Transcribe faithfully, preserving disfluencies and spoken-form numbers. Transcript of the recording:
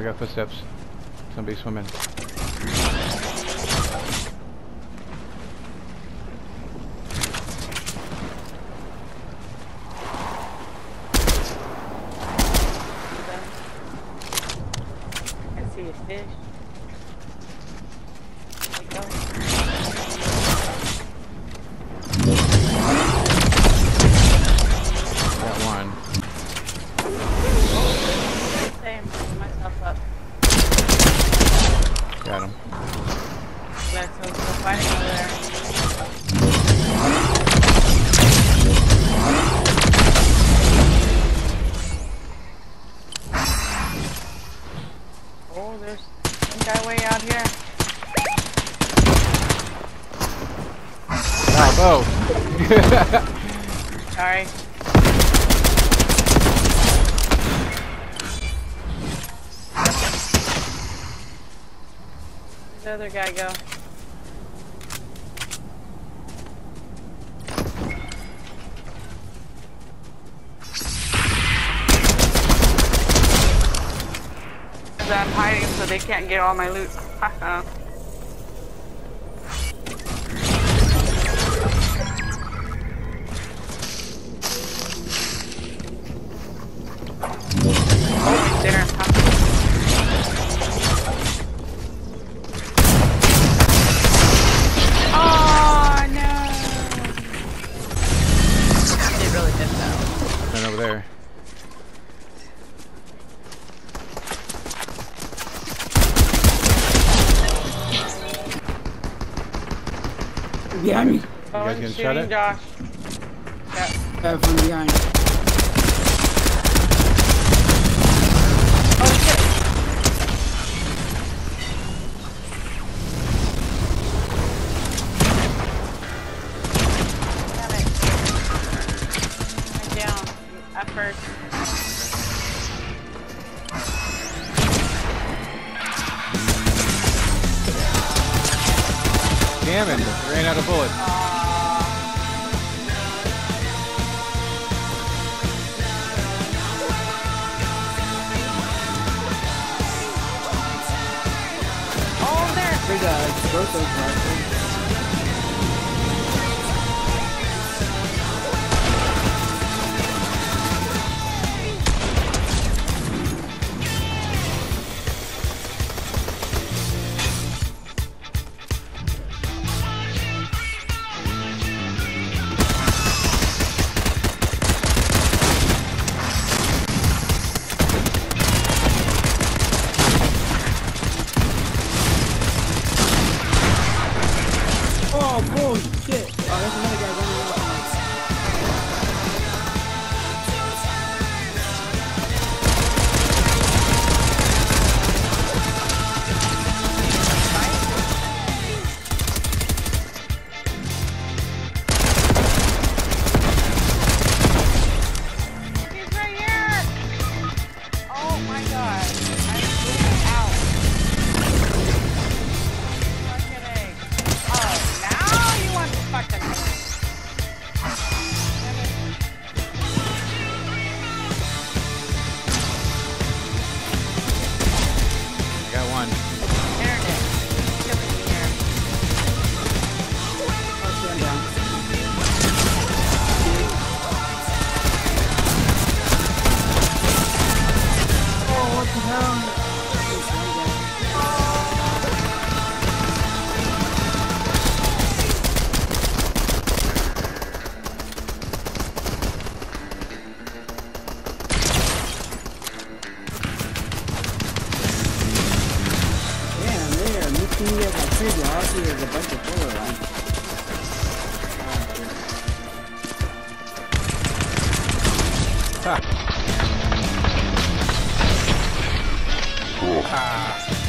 I got footsteps. Somebody swimming. I see a fish. There you go. Got one. Same, put myself up. Got him. Yeah, so still fighting over there. Oh, there's some guy way out here. Oh, Sorry. Where'd the other guy go? I'm hiding so they can't get all my loot. Haha. Oh, he's there. Oh no! They really did that. right over there. Behind me. You guys getting shot at? Josh. Yeah. Yeah, from behind. Oh shit! Damn it. I'm down. At first. Damn it! Ran out of bullets. Oh, there! There's a both those rifles. Oh, holy shit! Oh, there's another guy running around. He's right here! Oh my god. I'm moving out. Fucking egg. Oh, now you want to fucking move. Damn it. Got one. There it is. He's killing me here. Oh, stand down. Oh, what the hell? Damn, they are mixing me up like crazy. All I see is a bunch of bullet lines. Ha. Ah.